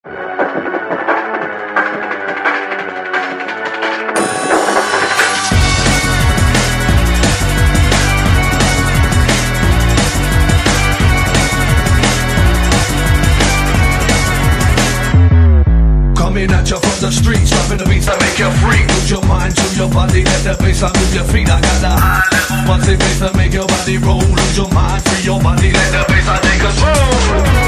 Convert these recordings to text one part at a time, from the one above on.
Coming at you from the streets, dropping the beats that make you freak. Lose your mind to your body, let the bassline move your feet. I got the high level bouncy bass that make your body roll. Lose your mind, free your body, let the bassline take control.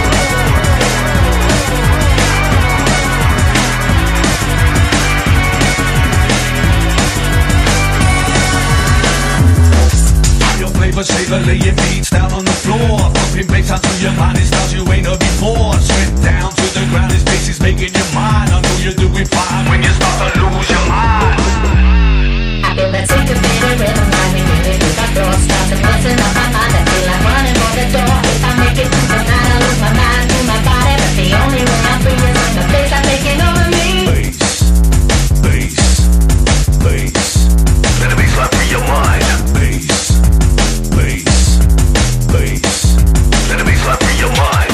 Saver, laying beats down on the floor, pumping bass out to your mind, it styles you ain't heard before. Straight down to the ground, this bass is making your mind. I know you're doing fine when you start to lose your mind. I feel that syncopated rhythm driving me to the door, starts and busting up my mind. I feel like running for the door. If I make it through tonight, I lose my mind to my body, but the only way I'm free is when the bass I'm making over me. Bass, bass, bass. Let the bassline free your mind. Bass. Bass, bass, let the bassline free your mind.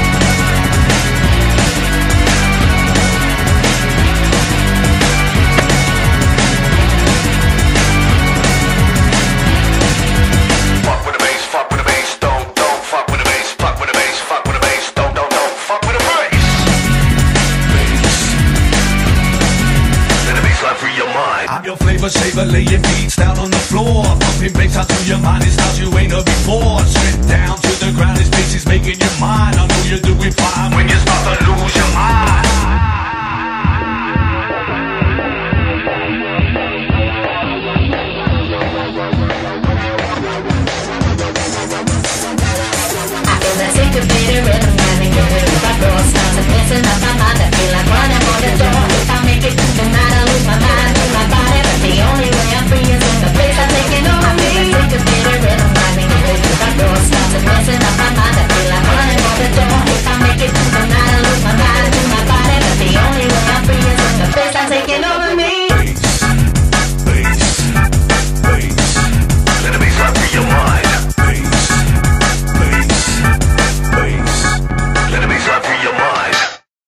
Fuck with the bass, fuck with the bass, don't fuck with the bass, fuck with the bass, fuck with the bass, don't fuck with the bass. Bass, let the bassline free your mind. I'm your flavor saver, laying beats down on the floor, pumping bass out to your mind, it styles you ain't heard before. Straight down to the ground, this bass is making your mind. I know you're doing fine when you start to lose